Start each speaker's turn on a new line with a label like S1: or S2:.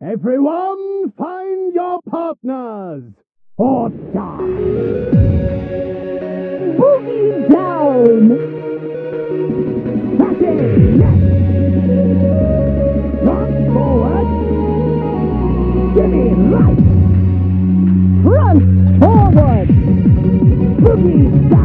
S1: Everyone, find your partners! Or die!
S2: Boogie down!
S1: Attacking! Run forward! Jimmy, right!
S2: Front forward!
S1: Boogie down!